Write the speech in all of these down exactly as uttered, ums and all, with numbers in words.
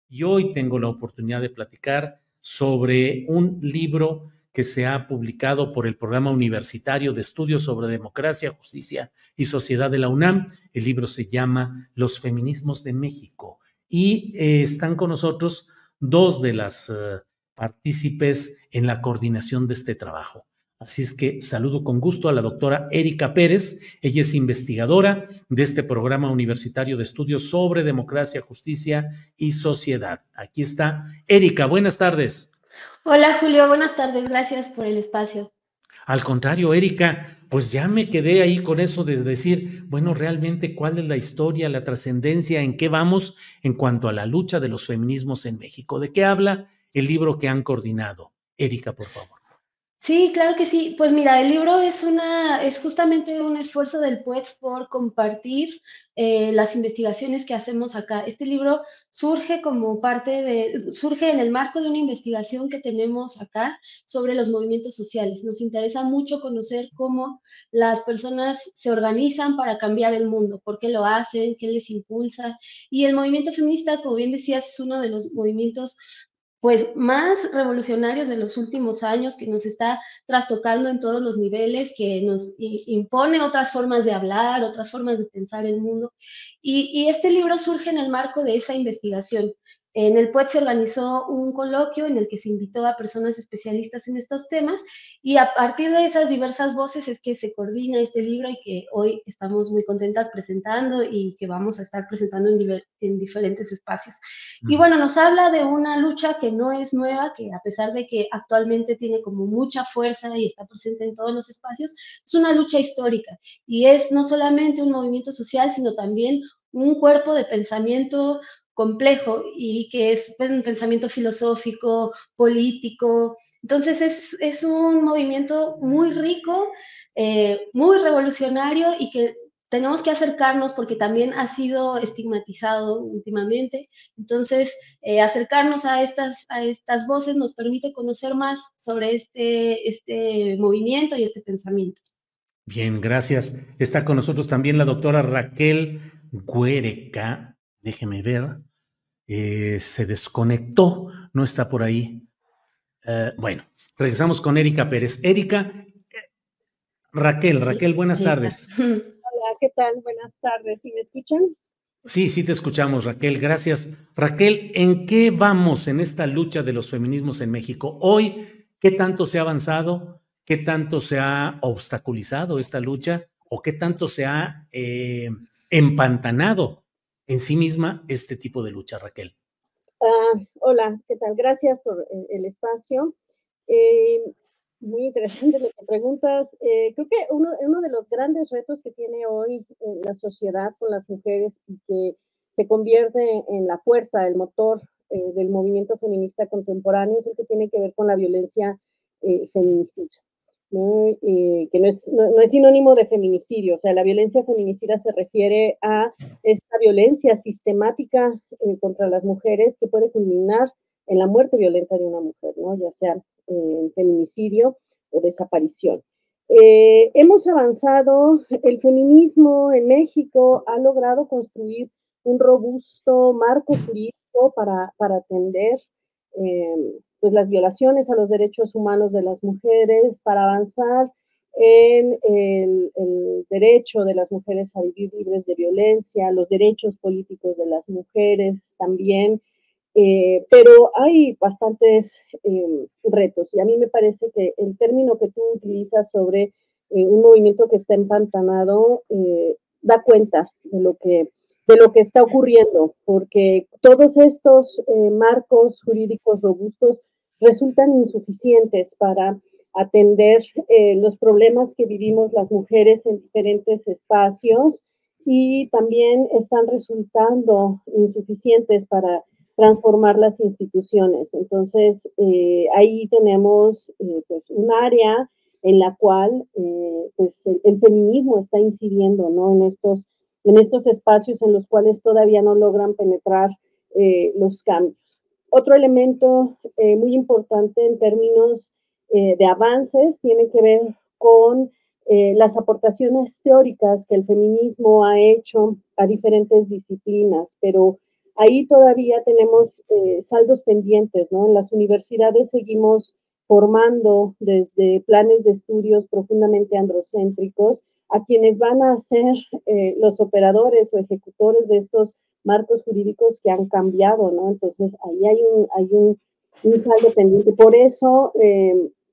y hoy tengo la oportunidad de platicar sobre un libro que se ha publicado por el Programa Universitario de Estudios sobre Democracia, Justicia y Sociedad de la UNAM. El libro se llama Los Feminismos de México y eh, están con nosotros dos de las uh, partícipes en la coordinación de este trabajo. Así es que saludo con gusto a la doctora Erika Pérez. Ella es investigadora de este Programa Universitario de Estudios sobre Democracia, Justicia y Sociedad. Aquí está. Erika, buenas tardes. Hola Julio, buenas tardes, gracias por el espacio. Al contrario, Erika, pues ya me quedé ahí con eso de decir, bueno, realmente cuál es la historia, la trascendencia, en qué vamos en cuanto a la lucha de los feminismos en México. ¿De qué habla el libro que han coordinado? Erika, por favor. Sí, claro que sí. Pues mira, el libro es una, es justamente un esfuerzo del P U E X por compartir eh, las investigaciones que hacemos acá. Este libro surge como parte de, surge en el marco de una investigación que tenemos acá sobre los movimientos sociales. Nos interesa mucho conocer cómo las personas se organizan para cambiar el mundo, por qué lo hacen, qué les impulsa. Y el movimiento feminista, como bien decías, es uno de los movimientos pues más revolucionarios de los últimos años, que nos está trastocando en todos los niveles, que nos impone otras formas de hablar, otras formas de pensar el mundo. Y, y este libro surge en el marco de esa investigación. En el P U E T se organizó un coloquio en el que se invitó a personas especialistas en estos temas y a partir de esas diversas voces es que se coordina este libro y que hoy estamos muy contentas presentando y que vamos a estar presentando en, diver, en diferentes espacios. Y bueno, nos habla de una lucha que no es nueva, que a pesar de que actualmente tiene como mucha fuerza y está presente en todos los espacios, es una lucha histórica y es no solamente un movimiento social, sino también un cuerpo de pensamiento complejo y que es un pensamiento filosófico, político. Entonces es, es un movimiento muy rico, eh, muy revolucionario y que tenemos que acercarnos porque también ha sido estigmatizado últimamente. Entonces, eh, acercarnos a estas, a estas voces nos permite conocer más sobre este, este movimiento y este pensamiento. Bien, gracias. Está con nosotros también la doctora Raquel Guereca. Déjeme ver. Eh, se desconectó, no está por ahí. Uh, bueno, regresamos con Erika Pérez. Erika, Raquel, Raquel, buenas Ahí está. tardes. Hola, ¿qué tal? Buenas tardes. ¿Sí me escuchan? Sí, sí te escuchamos, Raquel, gracias. Raquel, ¿en qué vamos en esta lucha de los feminismos en México? Hoy, ¿qué tanto se ha avanzado? ¿Qué tanto se ha obstaculizado esta lucha? ¿O qué tanto se ha eh, empantanado en sí misma este tipo de lucha, Raquel? Uh, hola, ¿qué tal? Gracias por el, el espacio. Eh, muy interesante lo que preguntas. Eh, creo que uno, uno de los grandes retos que tiene hoy eh, la sociedad con las mujeres y que se convierte en la fuerza, el motor eh, del movimiento feminista contemporáneo es el que tiene que ver con la violencia eh, feminicida. ¿no? Eh, que no es, no, no es sinónimo de feminicidio, o sea, la violencia feminicida se refiere a esta violencia sistemática eh, contra las mujeres que puede culminar en la muerte violenta de una mujer, ¿no? Ya sea eh, feminicidio o desaparición. Eh, hemos avanzado, el feminismo en México ha logrado construir un robusto marco jurídico para, para atender eh, pues las violaciones a los derechos humanos de las mujeres, para avanzar en el, el, derecho de las mujeres a vivir libres de violencia, los derechos políticos de las mujeres también, eh, pero hay bastantes eh, retos y a mí me parece que el término que tú utilizas sobre eh, un movimiento que está empantanado eh, da cuenta de lo que de lo que está ocurriendo, porque todos estos eh, marcos jurídicos robustos resultan insuficientes para atender eh, los problemas que vivimos las mujeres en diferentes espacios y también están resultando insuficientes para transformar las instituciones. Entonces, eh, ahí tenemos eh, pues un área en la cual eh, pues el, el feminismo está incidiendo, ¿no? En estos en estos espacios en los cuales todavía no logran penetrar eh, los cambios. Otro elemento eh, muy importante en términos eh, de avances tiene que ver con eh, las aportaciones teóricas que el feminismo ha hecho a diferentes disciplinas, pero ahí todavía tenemos eh, saldos pendientes, ¿no? En las universidades seguimos formando desde planes de estudios profundamente androcéntricos a quienes van a ser eh, los operadores o ejecutores de estos marcos jurídicos que han cambiado, ¿no? Entonces, ahí hay un, hay un, un saldo pendiente. Por eso, eh,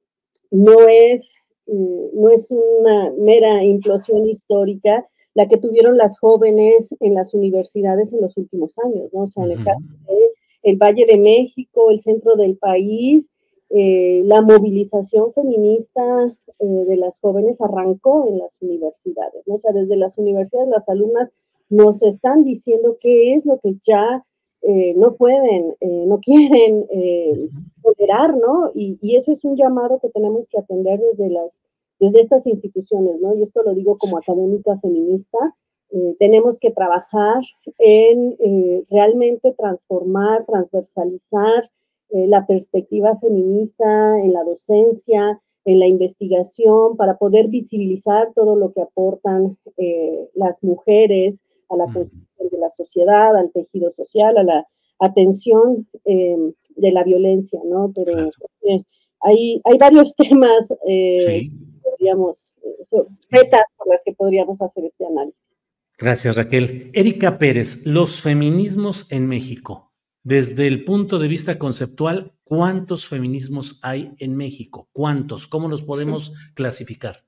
no es, eh, no es una mera implosión histórica la que tuvieron las jóvenes en las universidades en los últimos años, ¿no? O sea, en el caso del Valle de México, el centro del país, eh, la movilización feminista eh, de las jóvenes arrancó en las universidades, ¿no? O sea, desde las universidades las alumnas nos están diciendo qué es lo que ya eh, no pueden, eh, no quieren eh, tolerar, ¿no? Y, y eso es un llamado que tenemos que atender desde las desde estas instituciones, ¿no? Y esto lo digo como académica feminista, eh, tenemos que trabajar en eh, realmente transformar, transversalizar eh, la perspectiva feminista en la docencia, en la investigación, para poder visibilizar todo lo que aportan eh, las mujeres a la construcción de la sociedad, al tejido social, a la atención eh, de la violencia, ¿no? Pero claro. eh, hay, hay varios temas eh, sí. podríamos, eh, metas por las que podríamos hacer este análisis. Gracias, Raquel. Erika Pérez, los feminismos en México. Desde el punto de vista conceptual, ¿cuántos feminismos hay en México? ¿Cuántos? ¿Cómo los podemos clasificar?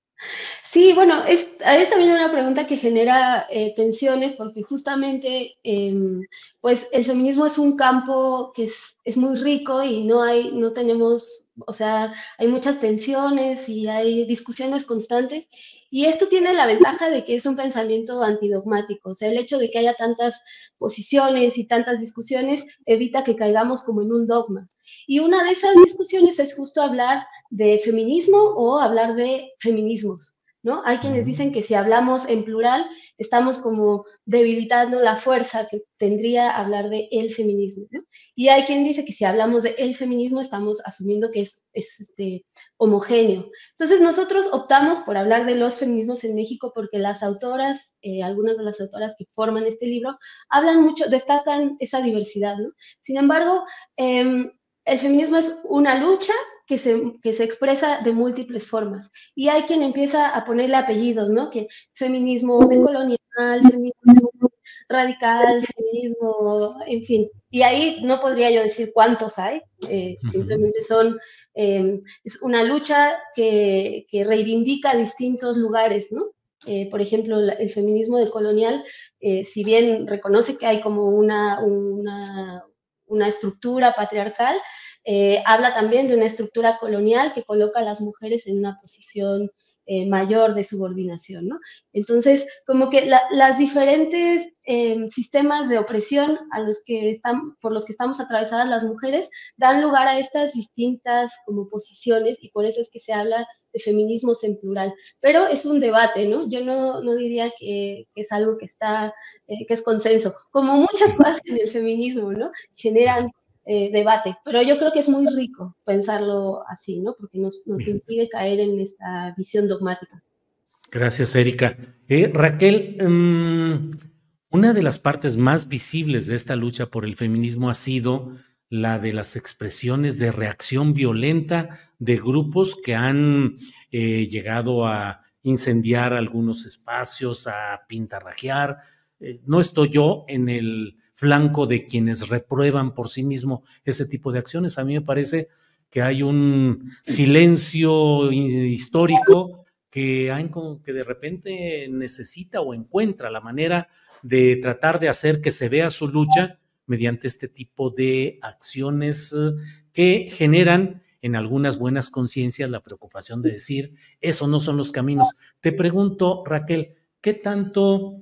Sí, bueno, es, es también una pregunta que genera eh, tensiones porque justamente eh, pues el feminismo es un campo que es, es muy rico y no hay, no tenemos, o sea, hay muchas tensiones y hay discusiones constantes y esto tiene la ventaja de que es un pensamiento antidogmático, o sea, el hecho de que haya tantas posiciones y tantas discusiones evita que caigamos como en un dogma. Y una de esas discusiones es justo hablar de feminismo o hablar de feminismos. ¿No? Hay quienes dicen que si hablamos en plural, estamos como debilitando la fuerza que tendría hablar de el feminismo, ¿no? Y hay quien dice que si hablamos de el feminismo, estamos asumiendo que es, es este, homogéneo. Entonces, nosotros optamos por hablar de los feminismos en México porque las autoras, eh, algunas de las autoras que forman este libro, hablan mucho, destacan esa diversidad, ¿no? Sin embargo, eh, el feminismo es una lucha que se, que se expresa de múltiples formas. Y hay quien empieza a ponerle apellidos, ¿no? Que feminismo decolonial, feminismo radical, feminismo, en fin. Y ahí no podría yo decir cuántos hay, eh, simplemente son, eh, es una lucha que, que reivindica distintos lugares, ¿no? Eh, por ejemplo, la, el feminismo decolonial, eh, si bien reconoce que hay como una, una, una estructura patriarcal, Eh, habla también de una estructura colonial que coloca a las mujeres en una posición eh, mayor de subordinación, ¿no? Entonces, como que la, las diferentes eh, sistemas de opresión a los que están, por los que estamos atravesadas las mujeres dan lugar a estas distintas como posiciones y por eso es que se habla de feminismos en plural. Pero es un debate, ¿no? Yo no, no diría que, que es algo que está, eh, que es consenso. Como muchas cosas en el feminismo, ¿no? Generan Eh, debate, pero yo creo que es muy rico pensarlo así, ¿no? Porque nos, nos impide caer en esta visión dogmática. Gracias, Erika. Eh, Raquel, um, una de las partes más visibles de esta lucha por el feminismo ha sido la de las expresiones de reacción violenta de grupos que han eh, llegado a incendiar algunos espacios, a pintarrajear. Eh, no estoy yo en el flanco de quienes reprueban por sí mismo ese tipo de acciones. A mí me parece que hay un silencio histórico que, hay, que de repente necesita o encuentra la manera de tratar de hacer que se vea su lucha mediante este tipo de acciones que generan en algunas buenas conciencias la preocupación de decir, eso no son los caminos. Te pregunto, Raquel, ¿qué tanto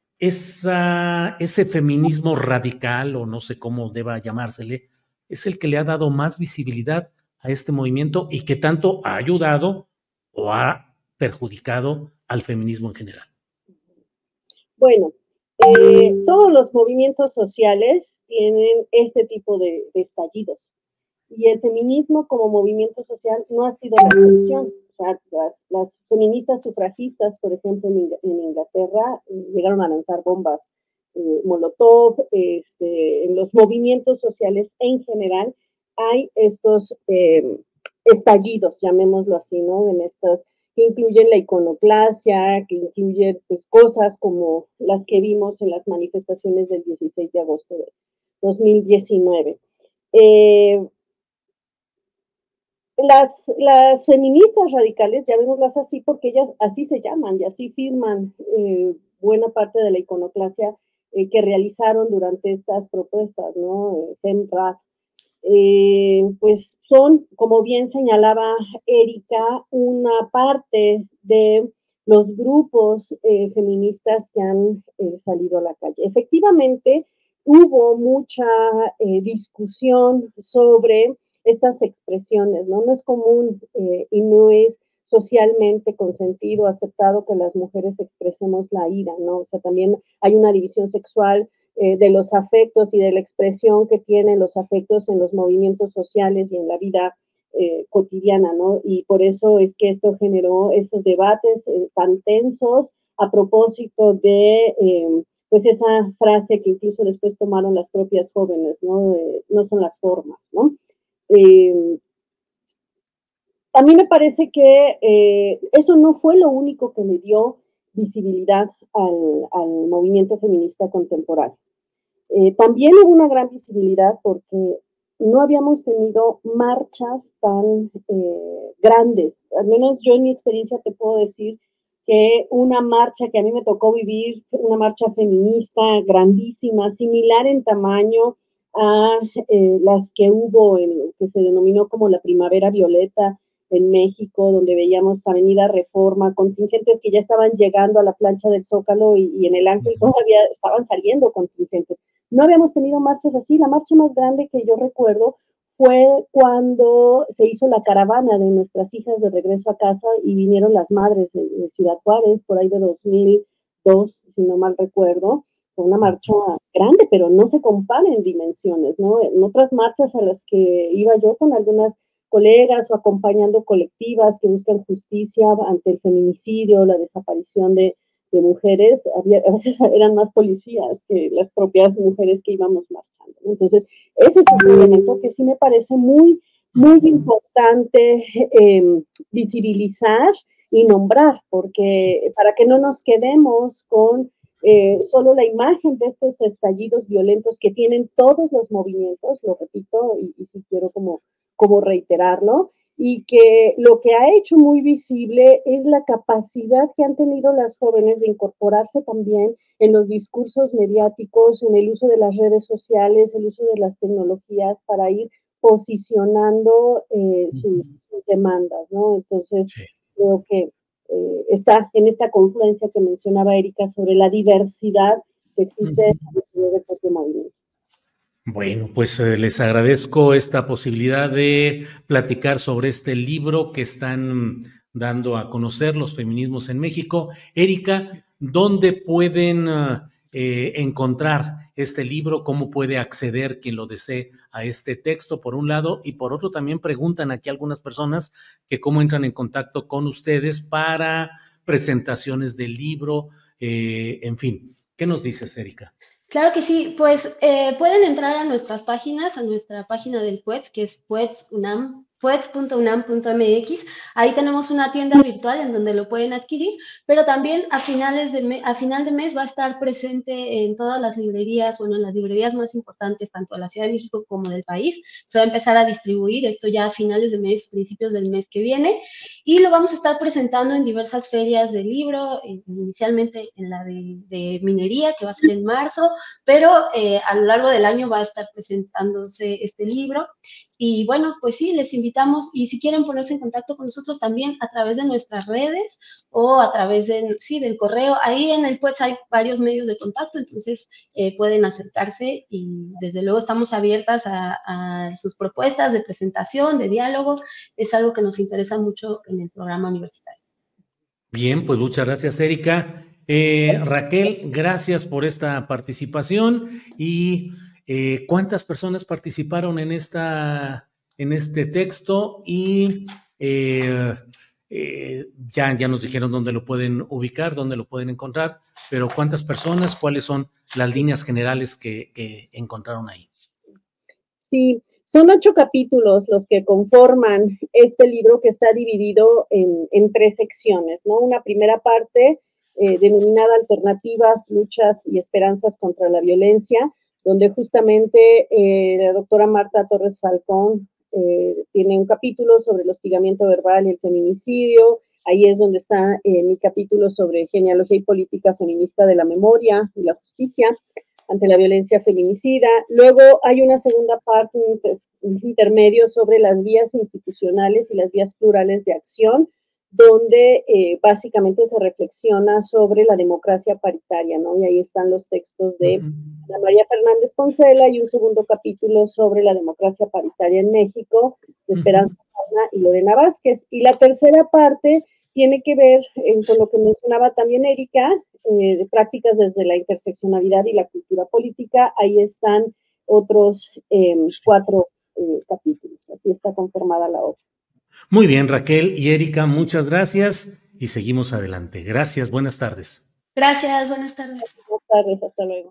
esa, ese feminismo radical, o no sé cómo deba llamársele, es el que le ha dado más visibilidad a este movimiento y que tanto ha ayudado o ha perjudicado al feminismo en general? Bueno, eh, todos los movimientos sociales tienen este tipo de, de estallidos y el feminismo como movimiento social no ha sido la excepción. O sea, las, las feministas sufragistas, por ejemplo, en, en Inglaterra, eh, llegaron a lanzar bombas eh, Molotov, este, en los movimientos sociales en general, hay estos eh, estallidos, llamémoslo así, ¿no? En estas que incluyen la iconoclasia, que incluyen pues, cosas como las que vimos en las manifestaciones del dieciséis de agosto de dos mil diecinueve. Eh, las, las feministas radicales, llamémoslas así, porque ellas así se llaman y así firman eh, buena parte de la iconoclasia eh, que realizaron durante estas propuestas, ¿no? FEMRAD, eh, pues son, como bien señalaba Erika, una parte de los grupos eh, feministas que han eh, salido a la calle. Efectivamente, hubo mucha eh, discusión sobre estas expresiones, ¿no? No es común eh, y no es socialmente consentido, aceptado que las mujeres expresemos la ira, ¿no? O sea, también hay una división sexual eh, de los afectos y de la expresión que tienen los afectos en los movimientos sociales y en la vida eh, cotidiana, ¿no? Y por eso es que esto generó estos debates eh, tan tensos a propósito de, eh, pues esa frase que incluso después tomaron las propias jóvenes, ¿no? Eh, no son las formas, ¿no? Eh, a mí me parece que eh, eso no fue lo único que le dio visibilidad al, al movimiento feminista contemporáneo. Eh, también hubo una gran visibilidad porque no habíamos tenido marchas tan eh, grandes. Al menos yo en mi experiencia te puedo decir que una marcha que a mí me tocó vivir, una marcha feminista grandísima, similar en tamaño a eh, las que hubo, en, que se denominó como la Primavera Violeta en México, donde veíamos Avenida Reforma, contingentes que ya estaban llegando a la plancha del Zócalo y, y en el Ángel todavía estaban saliendo contingentes. No habíamos tenido marchas así. La marcha más grande que yo recuerdo fue cuando se hizo la caravana de nuestras hijas de regreso a casa y vinieron las madres de, de Ciudad Juárez, por ahí de dos mil dos, si no mal recuerdo. Fue una marcha grande, pero no se compara en dimensiones, ¿no? En otras marchas a las que iba yo con algunas colegas o acompañando colectivas que buscan justicia ante el feminicidio, la desaparición de, de mujeres, había, a veces eran más policías que las propias mujeres que íbamos marchando. Entonces, ese es un elemento que sí me parece muy, muy importante eh, visibilizar y nombrar, porque para que no nos quedemos con eh, solo la imagen de estos estallidos violentos que tienen todos los movimientos, lo repito, y, y si quiero como, como reiterarlo, y que lo que ha hecho muy visible es la capacidad que han tenido las jóvenes de incorporarse también en los discursos mediáticos, en el uso de las redes sociales, el uso de las tecnologías para ir posicionando eh, sus, sus demandas, ¿no? Entonces, sí. creo que eh, está en esta confluencia que mencionaba Erika sobre la diversidad que existe uh-huh. en el propio movimiento. Bueno, pues eh, les agradezco esta posibilidad de platicar sobre este libro que están dando a conocer los feminismos en México. Erika, ¿dónde pueden eh, encontrar este libro? ¿Cómo puede acceder quien lo desee a este texto, por un lado? Y por otro, también preguntan aquí algunas personas que cómo entran en contacto con ustedes para presentaciones del libro, eh, en fin. ¿Qué nos dices, Erika? Claro que sí, pues eh, pueden entrar a nuestras páginas, a nuestra página del Puets, que es puets punto unam punto mx. Ahí tenemos una tienda virtual en donde lo pueden adquirir, pero también a finales de me, a final de mes va a estar presente en todas las librerías, bueno, en las librerías más importantes, tanto de la Ciudad de México como del país. Se va a empezar a distribuir esto ya a finales de mes, principios del mes que viene, y lo vamos a estar presentando en diversas ferias de libro, inicialmente en la de, de minería, que va a ser en marzo, pero eh, a lo largo del año va a estar presentándose este libro. Y bueno, pues sí, les invitamos, y si quieren ponerse en contacto con nosotros también a través de nuestras redes o a través de, sí, del correo. Ahí en el Puets hay varios medios de contacto, entonces eh, pueden acercarse y desde luego estamos abiertas a, a sus propuestas de presentación, de diálogo. Es algo que nos interesa mucho en el programa universitario. Bien, pues muchas gracias, Erika. Eh, Raquel, gracias por esta participación. Y eh, ¿cuántas personas participaron en esta, en este texto? Y eh, Eh, ya, ya nos dijeron dónde lo pueden ubicar, dónde lo pueden encontrar, pero ¿cuántas personas? ¿Cuáles son las líneas generales que, que encontraron ahí? Sí, son ocho capítulos los que conforman este libro, que está dividido en, en tres secciones, ¿no? Una primera parte eh, denominada Alternativas, Luchas y Esperanzas contra la Violencia, donde justamente eh, la doctora Marta Torres Falcón eh, tiene un capítulo sobre el hostigamiento verbal y el feminicidio. Ahí es donde está eh, mi capítulo sobre genealogía y política feminista de la memoria y la justicia ante la violencia feminicida. Luego hay una segunda parte, un, inter, un intermedio sobre las vías institucionales y las vías plurales de acción, donde eh, básicamente se reflexiona sobre la democracia paritaria, ¿no? Y ahí están los textos de Ana María Fernández Poncela y un segundo capítulo sobre la democracia paritaria en México, de Esperanza Ana y Lorena Vázquez. Y la tercera parte tiene que ver eh, con lo que mencionaba también Erika, eh, de prácticas desde la interseccionalidad y la cultura política. Ahí están otros eh, cuatro eh, capítulos. Así está conformada la obra. Muy bien, Raquel y Erika, muchas gracias y seguimos adelante. Gracias, buenas tardes. Gracias, buenas tardes. Buenas tardes, hasta luego.